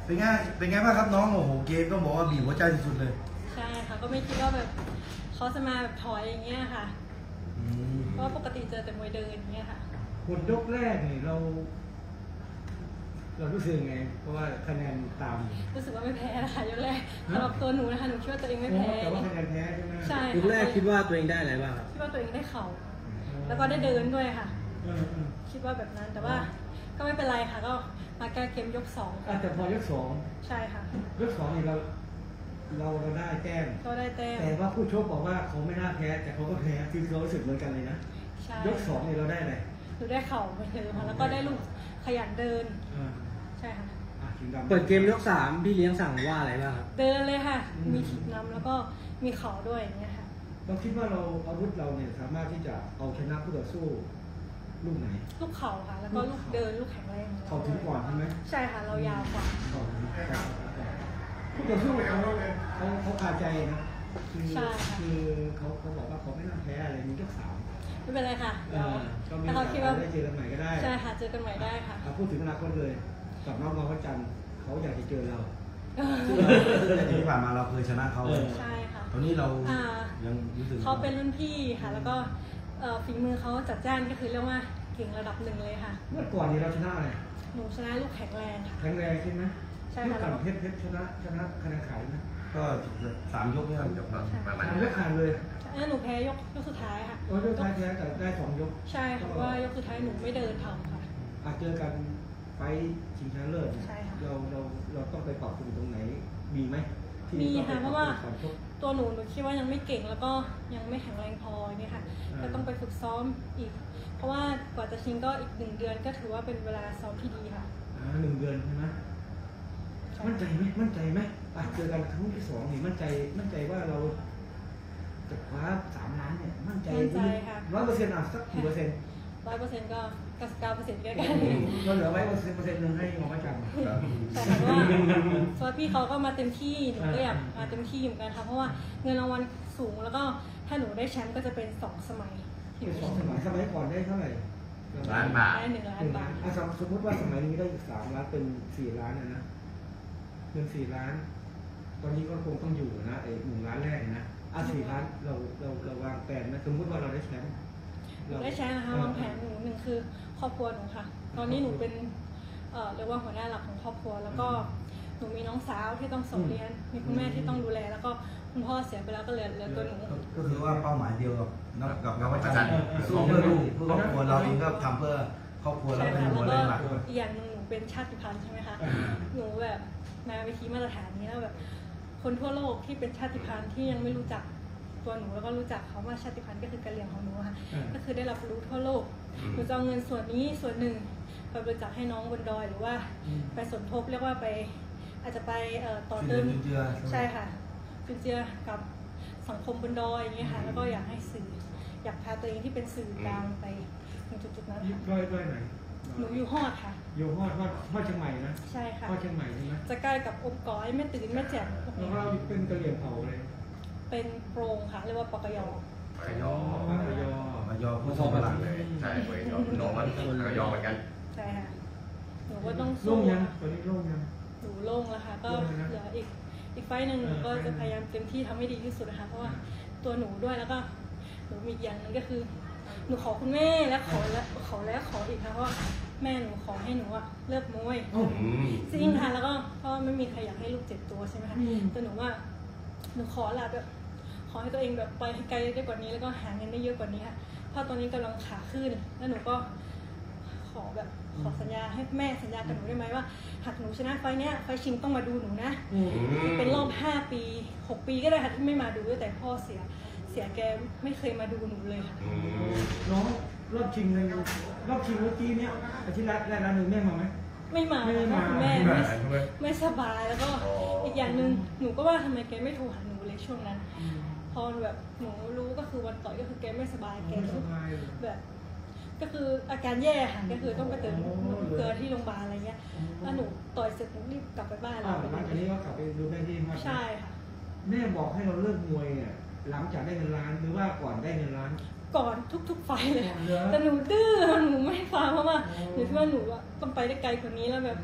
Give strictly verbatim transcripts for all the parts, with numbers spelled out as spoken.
เป็นไงเป็นไงบ้างครับน้องโอ้โหเกมก็บอกว่าบีบหัวใจสุดๆเลยใช่ค่ะก็ไม่คิดว่าแบบเขาจะมาแบบถอยอย่างเงี้ยค่ะเพราะปกติเจอแต่มวยเดินอย่างเงี้ยค่ะหมดยกแรกนี่เราเรารู้สึกไงเพราะว่าคะแนนตามรู้สึกว่าไม่แพ้นะคะยกแรกสำหรับตัวหนูนะคะหนูคิดว่าตัวเองไม่แพ้แต่ว่าคะแนนแพ้ใช่ไหมใช่ยกแรกคิดว่าตัวเองได้อะไรบ้างครับคิดว่าตัวเองได้เข่าแล้วก็ได้เดินด้วยค่ะคิดว่าแบบนั้นแต่ว่าก็ไม่เป็นไรค่ะก็มาแก้เกมยกสองแต่พอยกสองใช่ค่ะยกสองนี่เราเราเราได้แต้มก็ได้แต้มแต่ว่าผู้ชกบอกว่าเขาไม่น่าแพ้แต่เขาก็แพ้คือเขารู้สึกเหมือนกันเลยนะยกสองนี่เราได้อะไรหนูได้เข่าเหมือนเดิมค่ะแล้วก็ได้ลูกขยันเดินใช่ค่ะเปิดเกมยกสามพี่เลี้ยงสั่งว่าอะไรบ้างครับเดินเลยค่ะมีถีบนำแล้วก็มีเข่าด้วยอย่างเงี้ยค่ะเราคิดว่าเราอาวุธเราเนี่ยสามารถที่จะเอาชนะผู้ต่อสู้ลูกไหนลูกเข่าค่ะแล้วก็ลูกเดินลูกแข็งแรงเข่าถึงก่อนใช่ไหมใช่ค่ะเรายาวกว่าผู้ต่อสู้เขาเขาเขาคาใจนะคือคือเขาเขาบอกว่าเขาไม่น่าแพ้อะไรมียกสามไม่เป็นไรค่ะถ้าเขาคิดว่าได้เจอกันใหม่ก็ได้ใช่ค่ะเจอกันใหม่ได้ค่ะพูดถึงอนาคตเลยกับน้องมาพระจันทร์เขาอยากจะเจอเราที่ผ่านมาเราเคยชนะเขาใช่ค่ะตอนนี้เรายังรู้สึกเขาเป็นรุ่นพี่ค่ะแล้วก็ฝีมือเขาจัดจ้านก็คือเรียกว่าเก่งระดับหนึ่งเลยค่ะเมื่อก่อนนี้เราชนะอะไรหนูชนะลูกแข็งแรงค่ะแข็งแรงใช่ไหมใช่ค่ะก่อนเพชรเพชรชนะชนะคะแนนขายนะก็สามยกนี่จบแล้วสามยกขาดเลยแล้วหนูแพ้ยกยกสุดท้ายค่ะยกสุดท้ายแพ้แต่ได้สองยกใช่เพราะว่ายกสุดท้ายหนูไม่เดินทำค่ะอาจเจอกันไฟชิงชนะเลิศเราเราเราต้องไปปรับปรุงตรงไหนมีไหมมีค่ะเพราะว่าตัวหนูหนูคิดว่ายังไม่เก่งแล้วก็ยังไม่แข็งแรงพอเนี่ยค่ะก็ต้องไปฝึกซ้อมอีกเพราะว่ากว่าจะชิงก็อีกหนึ่งเดือนก็ถือว่าเป็นเวลาซ้อมที่ดีค่ะอ่าหนึ่งเดือนใช่ไหมมั่นใจไหมมั่นใจไหมเจอกันครั้งที่สองนี่มั่นใจมั่นใจว่าเราจะคว้าสามล้านเนี่ยมั่นใจร้อยเปอร์เซ็นต์อ่ะสักกี่เปอร์เซ็นต์ร้อยเปอร์เซ็นต์ก็เก้าสิบเก้าเปอร์เซ็นต์แค่กันเราเหลือไว้เปอร์เซ็นต์เปอร์เซ็นต์หนึ่งให้หมอประจันแต่ว่าเพราะพี่เขาก็มาเต็มที่หนูก็อยากมาเต็มที่เหมือนกันค่ะเพราะว่าเงินรางวัลสูงแล้วก็ถ้าหนูได้แชมป์ก็จะเป็นสองสมัยสองสมัยสมัยก่อนได้เท่าไหร่ล้านบาทได้หนึ่งล้านบาทสมมติว่าสมัยนี้ได้อีกสามล้านเป็นสี่ล้านนะนะเงินสี่ล้านตอนนี้ก็คงต้องอยู่นะไอ้หนึ่งล้านแรกนะอ่ะสี่ล้านเราเราเราวางแผนนะสมมติว่าเราได้แชมป์ได้แชมป์นะคะวางแผนหนูหนึ่งคือครอบครัวหนูค่ะตอนนี้หนูเป็นเอ่อเรียกว่าหัวหน้าหลักของครอบครัวแล้วก็หนูมีน้องสาวที่ต้องส่งเรียนมีคุณแม่ที่ต้องดูแลแล้วก็คุณพ่อเสียไปแล้วก็เหลือเหลือตัวหนูก็คือว่าเป้าหมายเดียวกับนักกับนักวิจารณ์สู้เพื่อลูกเพื่อครอบครัวเราเองก็ทำเพื่อครอบครัวแล้วเป็นหัวแรงหลักด้วยอีกอย่างหนึ่งหนูเป็นชาติพันธุ์ใช่ไหมคะหนูแบบมาวิธีมาตรฐานนี้แล้วแบบคนทั่วโลกที่เป็นชาติพันธุ์ที่ยังไม่รู้จักตัวหนูแล้วก็รู้จักเขาว่าชาติพันธุ์ก็คือกะเหรี่ยงของหนูค่ะก็คือได้รับรู้ทั่วโลกหนูจะเอาเงินส่วนนี้ส่วนหนึ่งไปบริจาคให้น้องบนดอยหรือว่าไปสมทบเรียกว่าไปอาจจะไปต่อเติมใช่ค่ะจุนเจือกับสังคมบนดอยอย่างเงี้ยค่ะแล้วก็อยากให้สื่ออยากพาตัวเองที่เป็นสื่อกลางไปถึงจุดๆนั้นค่ะด้อยด้อยไหนหนูอยู่ฮอดค่ะอยู่ฮอดฮอดฮอดเชียงใหม่นะใช่ค่ะฮอดเชียงใหม่ใช่ไหมจะใกล้กับอบก้อยแม่ตื่นแม่แจ่มพวกนี้เราเป็นกะเหรี่ยงเผาเลยเป็นโปรงค่ะเรียกว่าปากยอปากยอปากยอปากยอผู้ทรงพลังเลยใช่ปากยอน้องมันปากยอเหมือนกันใช่ค่ะหนูก็ต้องสู้ยังตอนนี้โล่งยังหนูโล่งแล้วค่ะก็เหลืออีกอีกไฟหนึ่งหนูก็จะพยายามเต็มที่ทำให้ดีที่สุดนะคะเพราะว่าตัวหนูด้วยแล้วก็หนูมีอย่างนึงก็คือหนูขอคุณแม่แล้วขอแล้วขอแล้วขออีกค่ะเพราะว่าแม่หนูขอให้หนูอะเลิกมวยจริงค่ะแล้วก็เพราะไม่มีใครอยากให้ลูกเจ็บตัวใช่ไหมคะแต่หนูว่าหนูขอละแบบขอให้ตัวเองแบบไปให้ไกลได้กว่านี้แล้วก็หาเงินได้เยอะกว่านี้ค่ะเพราะตอนนี้กำลังขาขึ้นแล้วหนูก็ขอแบบขอสัญญาให้แม่สัญญากับหนูได้ไหมว่าหากหนูชนะไฟเนี้ยไฟชิงต้องมาดูหนูนะเป็นรอบห้าปีหกปีก็ได้ค่ะที่ไม่มาดูแต่พ่อเสียเสียแกไม่เคยมาดูหนูเลยค่ะน้องรอบชิงเลยรอบชิงเมื่อกี้เนี้ยอาทิตย์ละแรกละหนึ่งแม่มาไหมไม่มาเพราะคุณแม่ไม่ไม่สบายแล้วก็อีกอย่างหนึ่งหนูก็ว่าทำไมแกไม่โทรหาหนูเลยช่วงนั้นพอแบบหนูรู้ก็คือวันต่อยก็คือแกไม่สบายแกแบบก็คืออาการแย่ค่ะก็คือต้องไปเติมเกลือที่โรงพยาบาลอะไรเงี้ยแล้วหนูต่อยเสร็จหนูรีบกลับไปบ้านแล้วหลังจากนี้ก็กลับไปดูแม่ที่ใช่ค่ะแม่บอกให้เราเลิกมวยเนี่ยหลังจากได้เงินล้านหรือว่าก่อนได้เงินล้านก่อนทุกๆไฟเลยแต่หนูดื้อหนูไม่ฟังเพราะว่าหนูคิดว่าหนูต้องไปได้ไกลกว่านี้แล้วแบบ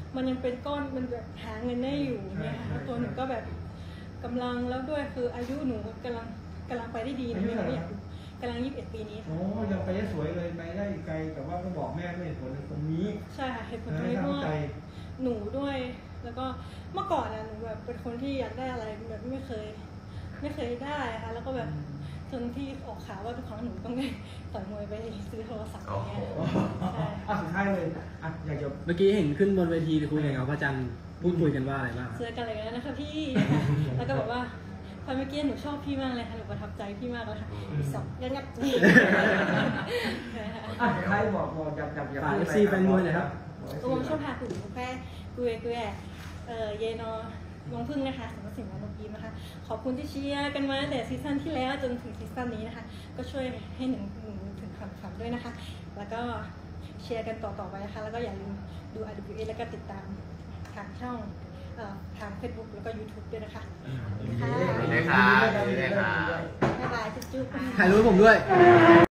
มันยังเป็นก้อนมันแบบหาเงินได้อยู่เนี่ยค่ะแล้วตัวหนูก็แบบกำลังแล้วด้วยคืออายุหนูกำลังกำลังไปได้ดีหนูไม่อยากกำลังยี่สิบเอ็ดปีนี้ค่ะโอ้ยังไปได้สวยเลยไปได้ไกลแต่ว่าก็บอกแม่ด้วยเหตุผลตรงนี้ใช่ค่ะเหตุผลตรงนี้เพราะว่าหนูด้วยแล้วก็เมื่อก่อนอะหนูแบบเป็นคนที่อยากได้อะไรแบบไม่เคย ไม่เคยได้ค่ะแล้วก็แบบจนที่ออกข่าวว่าทุกครั้งหนูต้องได้ต่อยมวยไปซื้อโทรศัพท์อย่างเงี้ยใช่อ่ะสุดท้ายเลยอ่ะอยากจะเมื่อกี้เห็นขึ้นบนเวทีคุยกับพระจันทร์พูดคุยกันว่าอะไรบ้างครับเจอกันอะไรกันแล้วนะคะพี่แล้วก็บอกว่าตอนเมื่อกี้หนูชอบพี่มากเลยค่ะหนูประทับใจพี่มากเลยค่ะสองยันยับจีอ่ะใครบอกบอกอยากอยากอยากฝาก เอฟ ซีแฟนมวยหน่อยครับตัวผมชอบพาคุณแค่กุยกุยเอ่อเยนอลงพึ่งนะคะสำหรับสิ่งของนกยีมนะคะขอบคุณที่เชียร์กันมาตั้งแต่ซีซั่นที่แล้วจนถึงซีซั่นนี้นะคะก็ช่วยให้หนึ่งหนึ่งถึงความฝันด้วยนะคะแล้วก็เชียร์กันต่อๆไปนะคะแล้วก็อย่าลืมดู อาร์ ดับเบิลยู เอ แล้วก็ติดตามทางช่องเอ่อทาง เฟซบุ๊ก แล้วก็ ยูทูบ ด้วยนะคะค่ะดีเลยครับดีเลยครับบ๊ายบายจุ๊บๆถ่ายรูปให้ผมด้วย